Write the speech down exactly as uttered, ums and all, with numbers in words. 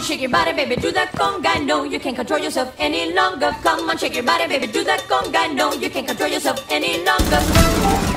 on, shake your body, baby, do that conga. No, you can't control yourself any longer. Come on, shake your body, baby, do that conga. No, you can't control yourself any longer.